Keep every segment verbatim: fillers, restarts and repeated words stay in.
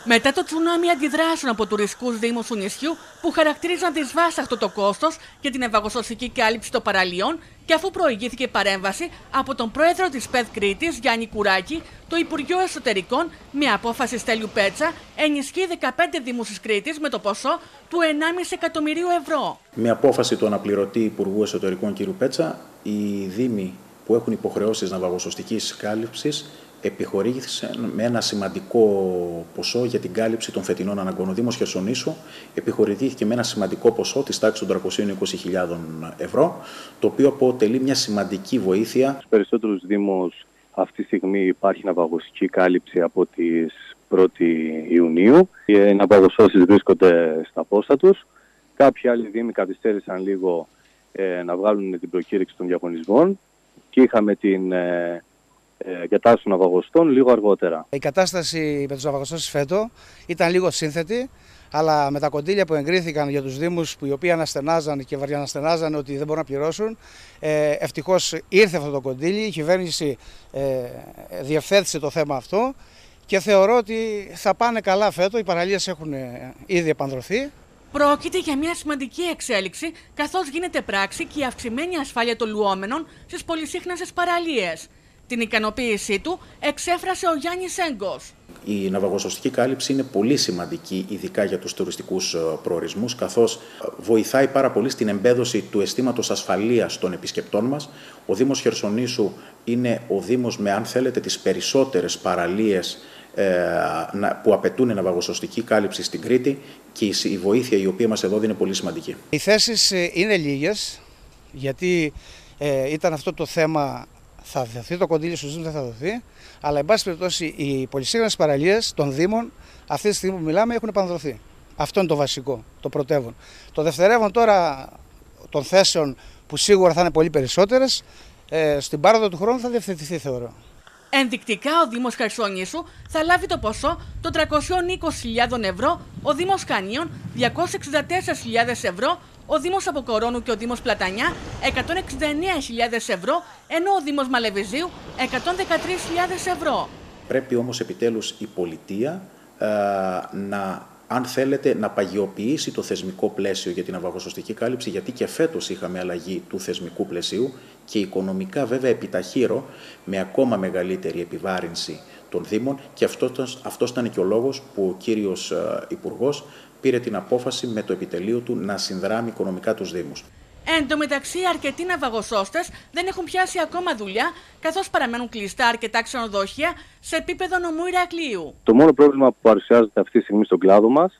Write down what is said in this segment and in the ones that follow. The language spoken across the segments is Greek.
Μετά το τσουνάμι αντιδράσεων από τουριστικούς δήμους του νησιού που χαρακτήριζαν δυσβάσταχτο το κόστος για την ευαγοσωστική κάλυψη των παραλίων και αφού προηγήθηκε παρέμβαση από τον πρόεδρο της ΠΕΔ Κρήτης, Γιάννη Κουράκη, το Υπουργείο Εσωτερικών, με απόφαση Στέλιου Πέτσα, ενισχύει δεκαπέντε δήμους της Κρήτης με το ποσό του ενάμιση εκατομμυρίου ευρώ. Με απόφαση του αναπληρωτή Υπουργού Εσωτερικών κ. Πέτσα, οι δήμοι που έχουν υποχρεώσεις ναυαγοσωστικής κάλυψης επιχορήγησαν με ένα σημαντικό ποσό για την κάλυψη των φετινών αναγκών. Ο Δήμος Χερσονήσου επιχορηγήθηκε με ένα σημαντικό ποσό της τάξης των τριακοσίων είκοσι χιλιάδων ευρώ, το οποίο αποτελεί μια σημαντική βοήθεια. Στους περισσότερους δήμους αυτή τη στιγμή υπάρχει ναυαγοσωστική κάλυψη από τις πρώτη Ιουνίου. Οι ναυαγοσώσεις βρίσκονται στα πόστα τους. Κάποιοι άλλοι δήμοι καθυστέρησαν λίγο ε, να βγάλουν την προκήρυξη των διαγωνισμών και είχαμε την ε, κατάσταση των ναυαγοστών λίγο αργότερα. Η κατάσταση με τους ναυαγοστές φέτο ήταν λίγο σύνθετη, αλλά με τα κονδύλια που εγκρίθηκαν για τους δήμους που οι οποίοι αναστενάζαν και βαριαναστενάζαν ότι δεν μπορούν να πληρώσουν, ε, ευτυχώς ήρθε αυτό το κονδύλι, η κυβέρνηση ε, διευθέτησε το θέμα αυτό και θεωρώ ότι θα πάνε καλά φέτο, οι παραλίες έχουν ήδη επανδρωθεί. Πρόκειται για μια σημαντική εξέλιξη, καθώς γίνεται πράξη και η αυξημένη ασφάλεια των λουόμενων στις πολυσύχναστες παραλίες. Την ικανοποίησή του εξέφρασε ο Γιάννης Έγκος. Η ναυαγοσωστική κάλυψη είναι πολύ σημαντική, ειδικά για τους τουριστικούς προορισμούς, καθώς βοηθάει πάρα πολύ στην εμπέδωση του αισθήματος ασφαλείας των επισκεπτών μας. Ο Δήμος Χερσονήσου είναι ο Δήμος με, αν θέλετε, τις περισσότερες παραλίες ε, που απαιτούν ναυαγοσωστική κάλυψη στην Κρήτη και η βοήθεια η οποία μας εδώ είναι πολύ σημαντική. Οι θέσεις είναι λίγες, γιατί ε, ήταν αυτό το θέμα. Θα δοθεί το κονδύλι στους Δήμους, δεν θα δοθεί, αλλά εν πάση περιπτώσει οι πολυσύγχρονες παραλίες των Δήμων αυτή τη στιγμή που μιλάμε έχουν επανδρωθεί. Αυτό είναι το βασικό, το πρωτεύον. Το δευτερεύον τώρα των θέσεων που σίγουρα θα είναι πολύ περισσότερες, ε, στην πάροδο του χρόνου θα διευθετηθεί, θεωρώ. Ενδεικτικά ο Δήμος Χερσονήσου θα λάβει το ποσό των τριακοσίων είκοσι χιλιάδων ευρώ, ο Δήμος Χανίων διακόσιες εξήντα τέσσερις χιλιάδες ευρώ, ο Δήμος Αποκορώνου και ο Δήμος Πλατανιά εκατόν εξήντα εννέα χιλιάδες ευρώ, ενώ ο Δήμος Μαλεβιζίου εκατόν δεκατρείς χιλιάδες ευρώ. Πρέπει όμως επιτέλους η πολιτεία ε, να, αν θέλετε, να παγιοποιήσει το θεσμικό πλαίσιο για την ναυαγοσωστική κάλυψη, γιατί και φέτος είχαμε αλλαγή του θεσμικού πλαισίου και οικονομικά βέβαια επιταχύρω με ακόμα μεγαλύτερη επιβάρυνση των Δήμων και αυτός, αυτός ήταν και ο λόγος που ο κύριος ε, Υπουργός πήρε την απόφαση με το επιτελείο του να συνδράμει οικονομικά τους Δήμους. Εν τω μεταξύ, αρκετοί ναυαγοσώστες δεν έχουν πιάσει ακόμα δουλειά, καθώς παραμένουν κλειστά αρκετά ξενοδοχεία σε επίπεδο νομού Ηρακλείου. Το μόνο πρόβλημα που παρουσιάζεται αυτή τη στιγμή στον κλάδο μας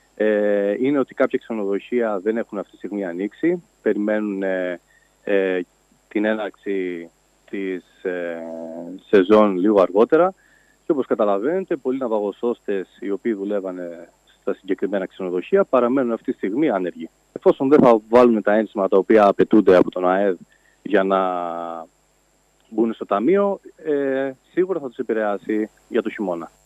ε, είναι ότι κάποια ξενοδοχεία δεν έχουν αυτή τη στιγμή ανοίξει. Περιμένουν ε, ε, την έναρξη της ε, σεζόν λίγο αργότερα. Και όπως καταλαβαίνετε, πολλοί ναυαγοσώστες οι οποίοι δουλεύανε στα συγκεκριμένα ξενοδοχεία παραμένουν αυτή τη στιγμή άνεργοι. Εφόσον δεν θα βάλουν τα ένσημα τα οποία απαιτούνται από τον ΑΕΔ για να μπουν στο ταμείο, ε, σίγουρα θα τους επηρεάσει για το χειμώνα.